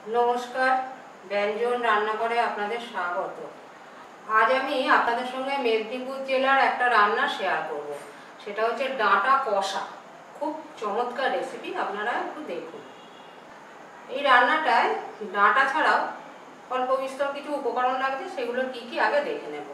নমস্কার, ব্যঞ্জন রান্নাঘরে আপনাদের স্বাগত। আজ আমি আপনাদের সঙ্গে মেদিনীপুর জেলার একটা রান্না শেয়ার করব। সেটা হচ্ছে ডাঁটা কষা। খুব চমৎকার রেসিপি, আপনারা একটু দেখুন। এই রান্নাটায় ডাঁটা ছাড়াও অল্প বিস্তর কিছু উপকরণ লাগছে, সেগুলো কি কি আগে দেখে নেব।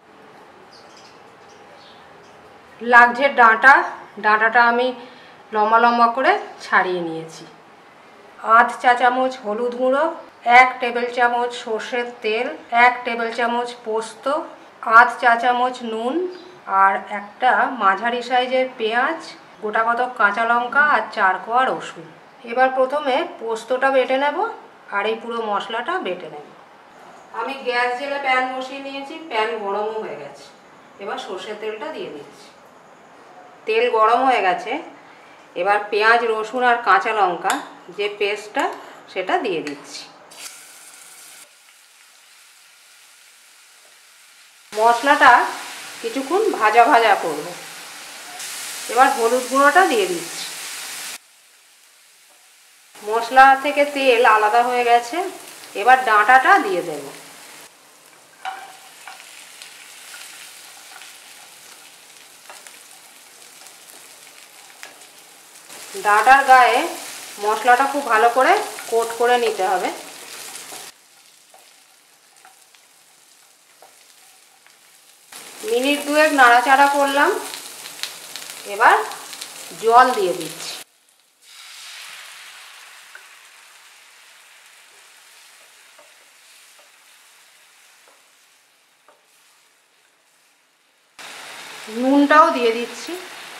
লাগছে ডাঁটাটা আমি লম্বা লম্বা করে ছাড়িয়ে নিয়েছি। আধ চা চামচ হলুদ গুঁড়ো, 1 টেবিল চামচ সর্ষের তেল, 1 টেবিল চামচ পোস্ত, আধ চা চামচ নুন, আর একটা মাঝারি সাইজের পেঁয়াজ, গোটা কতক কাঁচা লঙ্কা আর 4 কোয়া রসুন। এবার প্রথমে পোস্তটা বেটে নেব আর এই পুরো মশলাটা বেটে নেব। আমি গ্যাস জেলে প্যান বসিয়ে নিয়েছি, প্যান গরমও হয়ে গেছে। এবার সর্ষের তেলটা দিয়ে দিচ্ছি। তেল গরম হয়ে গেছে, এবার পেঁয়াজ রসুন আর কাঁচা লঙ্কা যে পেস্টটা সেটা দিয়ে দিচ্ছি। মশলাটা কিছুক্ষণ ভাজা ভাজা করব। এবার হলুদ গুঁড়োটা দিয়ে দিচ্ছি। মশলা থেকে তেল আলাদা হয়ে গেছে, এবার ডাঁটাটা দিয়ে দেব। ডাঁটার গায়ে মশলাটা খুব ভালো করে কোট করে নিতে হবে। মিনিট 2 নাড়াচাড়া করলাম, এবার জল দিয়ে দিচ্ছি। নুনটাও দিয়ে দিচ্ছি।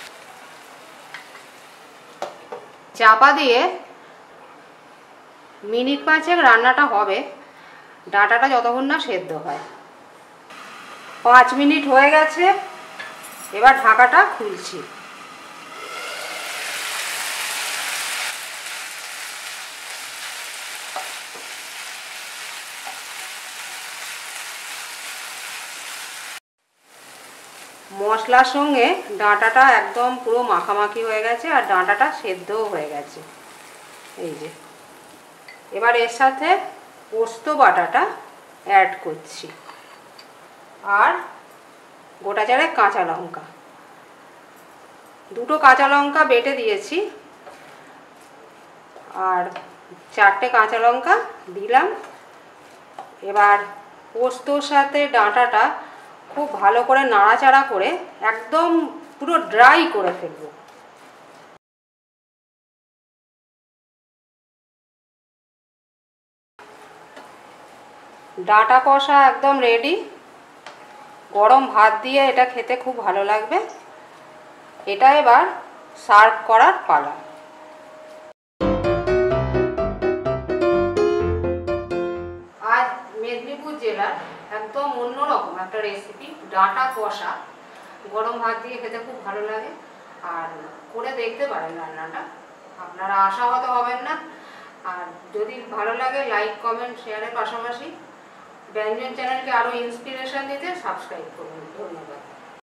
চাপা দিয়ে মিনিট 5 রান্নাটা হবে, ডাঁটাটা যতক্ষণ না সেদ্ধ হয়। 5 মিনিট হয়ে গেছে, এবার ঢাকাটা খুলছি। মশলার সঙ্গে ডাঁটাটা একদম পুরো মাখামাখি হয়ে গেছে আর ডাঁটাটা সেদ্ধও হয়ে গেছে। এই যে, এবার এর সাথে পোস্ত বাটাটা অ্যাড করছি আর গোটা 4 কাঁচা লঙ্কা, 2টো কাঁচা লঙ্কা বেটে দিয়েছি আর 4টে কাঁচা লঙ্কা দিলাম। এবার পোস্তর সাথে ডাঁটাটা খুব ভালো করে নাড়াচাড়া করে একদম পুরো ড্রাই করে ফেলব। ডাঁটা কষা একদম রেডি। গরম ভাত দিয়ে এটা খেতে খুব ভালো লাগবে। এটা এবার সার্ভ করার পালা। আজ মেদিনীপুর জেলার একদম অন্যরকম একটা রেসিপি, ডাঁটা কষা। গরম ভাত দিয়ে খেতে খুব ভালো লাগে, আর করে দেখতে পারেন রান্নাটা, আপনারা আশাহত হবেন না। আর যদি ভালো লাগে লাইক কমেন্ট শেয়ারের পাশাপাশি ব্যঞ্জন চ্যানেলকে আরও ইন্সপিরেশন দিতে সাবস্ক্রাইব করুন। ধন্যবাদ।